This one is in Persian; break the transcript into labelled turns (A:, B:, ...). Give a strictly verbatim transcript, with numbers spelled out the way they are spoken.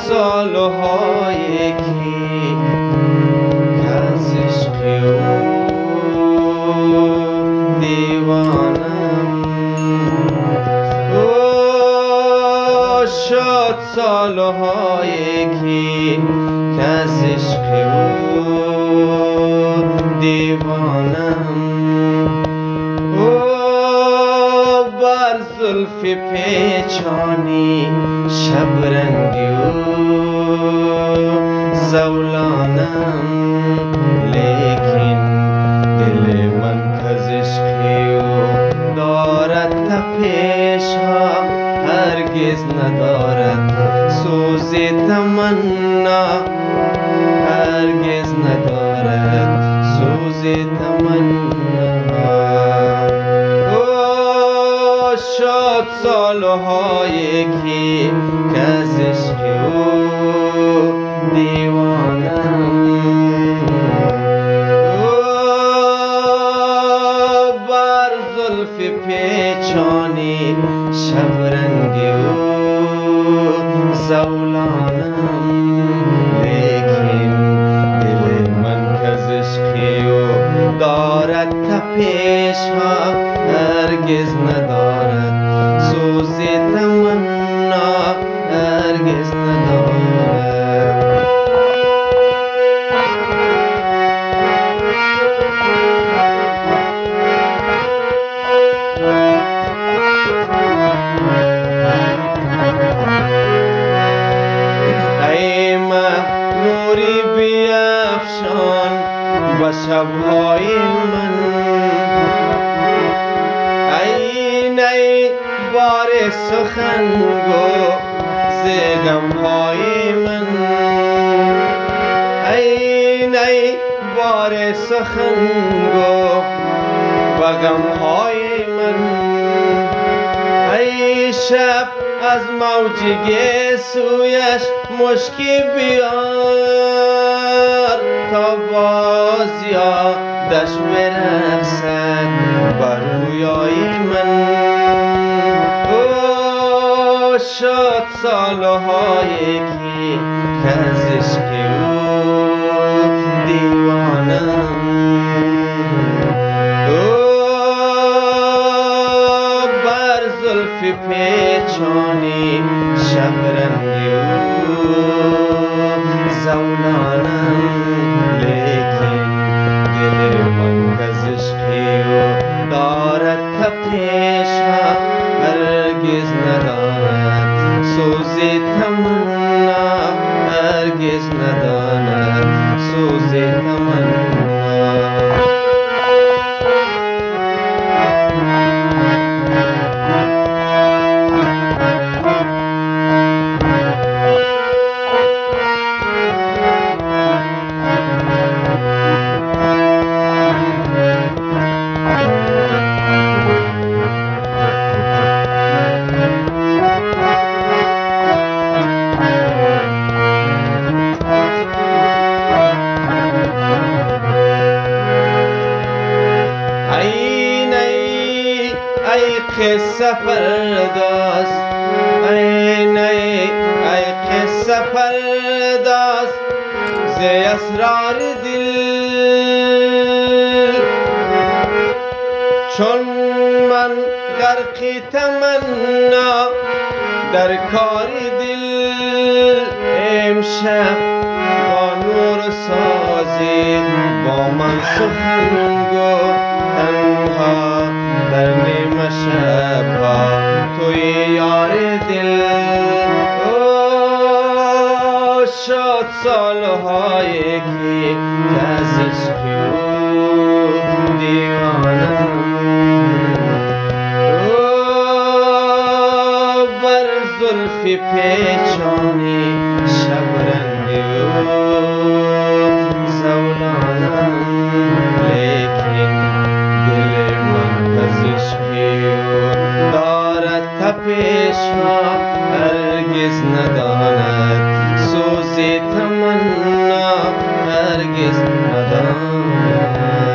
A: سالهایی که از عشق او دیوانم. او شد سالهایی که از عشق او دیوانم. او بر زلف پیچانی شبرنگی او زولانم، لیکن دل من کز عشق او دارد تپش ها، هرگز ندارد سوز تمنا، هرگز ندارد سوز تمنا. شد سالهایی که از عشق او دیوانم. او بر زلف پیچانی شبرنگی او زولانم، لیکن دل من کز عشق او دارد تپش ها، هرگز ندارد سوز تمنا، هرگز ندارد. ای مه نوری بیفشان به شبهای من، ای نی بار سخن گو ز غمهای من، ای نی بار سخن گو به غمهای من. ای شب از موجگی سویش مشکی بیار، تا باز یادش برقصد بر رویای من. او شد سالهایی که از عشق او دیوانم. او بر زلف پیچانی شبرنگی او زولانم، لیکن دل من کز عشق او دارد تپش ها، هرگز ندارد سوز تمنا، هرگز ندارد سوز تمنا. قصه پرداز، ای نی ای قصه پرداز ز اسرار دل، چون من غرق تمنا در کار دل. امشب با نور سازی با من سخن گو، تنها در نیمه شبها توی یار دل. او شد سالهایی که از عشق او دیوانم. او بر زلف پیچانی شبرنگی او زولانم، لیکن دل من کز عشق او دارد تپش ها، هرگز نداند سوز تمنا، هرگز نداند.